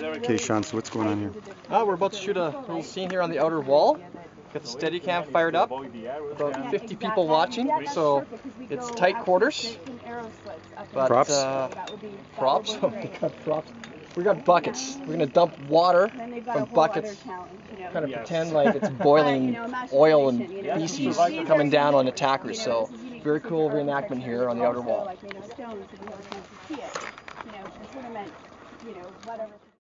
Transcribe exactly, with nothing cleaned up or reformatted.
Okay, Sean, so what's going on here? Uh, we're about to shoot a little scene here on the outer wall. Got the Steadicam fired up. About fifty people watching, so it's tight quarters. But, props? Uh, props? we got props. We got buckets. We're gonna dump water from buckets. Kind of pretend like it's boiling oil and feces coming down on attackers. So very cool reenactment here on the outer wall.